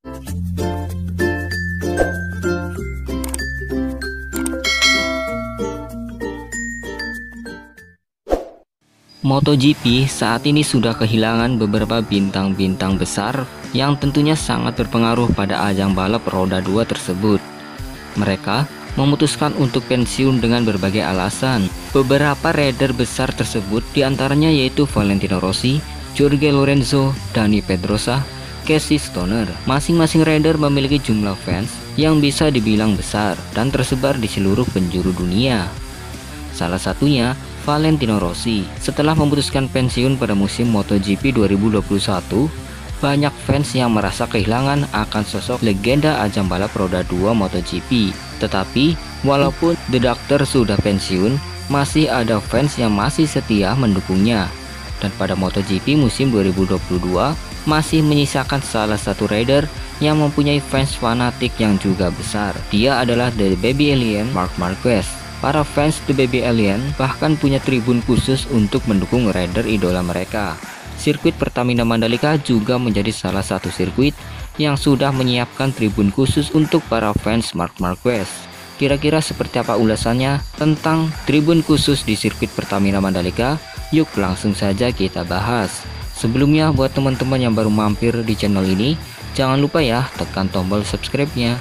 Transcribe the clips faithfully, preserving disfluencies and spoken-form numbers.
MotoGP saat ini sudah kehilangan beberapa bintang-bintang besar yang tentunya sangat berpengaruh pada ajang balap roda dua tersebut. Mereka memutuskan untuk pensiun dengan berbagai alasan. Beberapa rider besar tersebut diantaranya yaitu Valentino Rossi, Jorge Lorenzo, Dani Pedrosa, Casey Stoner. Masing-masing rider memiliki jumlah fans yang bisa dibilang besar dan tersebar di seluruh penjuru dunia. Salah satunya Valentino Rossi. Setelah memutuskan pensiun pada musim MotoGP dua ribu dua puluh satu, banyak fans yang merasa kehilangan akan sosok legenda ajang balap roda dua MotoGP. Tetapi, walaupun The Doctor sudah pensiun, masih ada fans yang masih setia mendukungnya. Dan pada MotoGP musim dua ribu dua puluh dua, masih menyisakan salah satu rider yang mempunyai fans fanatik yang juga besar. Dia adalah The Baby Alien, Marc Marquez. Para fans The Baby Alien bahkan punya tribun khusus untuk mendukung rider idola mereka. Sirkuit Pertamina Mandalika juga menjadi salah satu sirkuit yang sudah menyiapkan tribun khusus untuk para fans Marc Marquez. Kira-kira seperti apa ulasannya tentang tribun khusus di sirkuit Pertamina Mandalika? Yuk langsung saja kita bahas. Sebelumnya, buat teman-teman yang baru mampir di channel ini, jangan lupa ya tekan tombol subscribe-nya.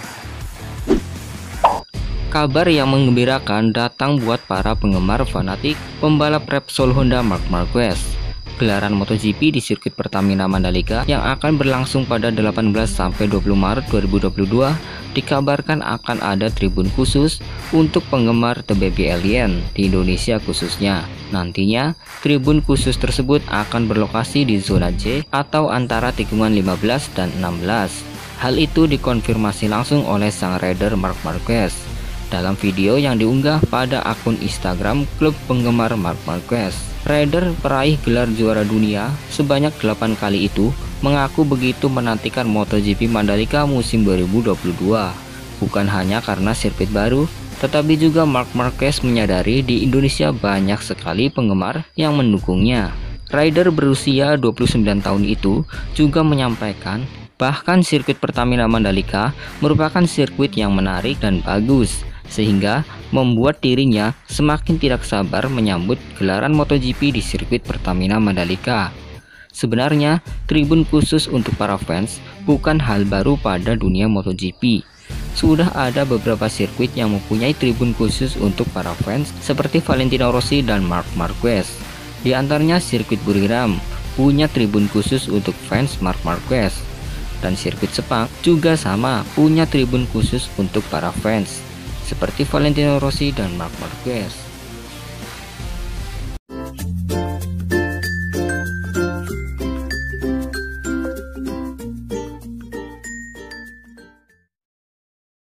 Kabar yang menggembirakan datang buat para penggemar fanatik pembalap Repsol Honda Marc Marquez. Gelaran MotoGP di sirkuit Pertamina Mandalika yang akan berlangsung pada delapan belas sampai dua puluh Maret dua ribu dua puluh dua dikabarkan akan ada tribun khusus untuk penggemar The Baby Alien di Indonesia khususnya. Nantinya, tribun khusus tersebut akan berlokasi di zona J atau antara tikungan lima belas dan enam belas. Hal itu dikonfirmasi langsung oleh sang rider Marc Marquez dalam video yang diunggah pada akun Instagram klub penggemar Marc Marquez. Rider peraih gelar juara dunia sebanyak delapan kali itu mengaku begitu menantikan MotoGP Mandalika musim dua ribu dua puluh dua. Bukan hanya karena sirkuit baru, tetapi juga Marc Marquez menyadari di Indonesia banyak sekali penggemar yang mendukungnya. Rider berusia dua puluh sembilan tahun itu juga menyampaikan bahkan sirkuit Pertamina Mandalika merupakan sirkuit yang menarik dan bagus, sehingga membuat dirinya semakin tidak sabar menyambut gelaran MotoGP di sirkuit Pertamina Mandalika. Sebenarnya, tribun khusus untuk para fans bukan hal baru pada dunia MotoGP. Sudah ada beberapa sirkuit yang mempunyai tribun khusus untuk para fans seperti Valentino Rossi dan Marc Marquez. Di antaranya sirkuit Buriram punya tribun khusus untuk fans Marc Marquez. Dan sirkuit Sepang juga sama, punya tribun khusus untuk para fans seperti Valentino Rossi dan Marc Marquez.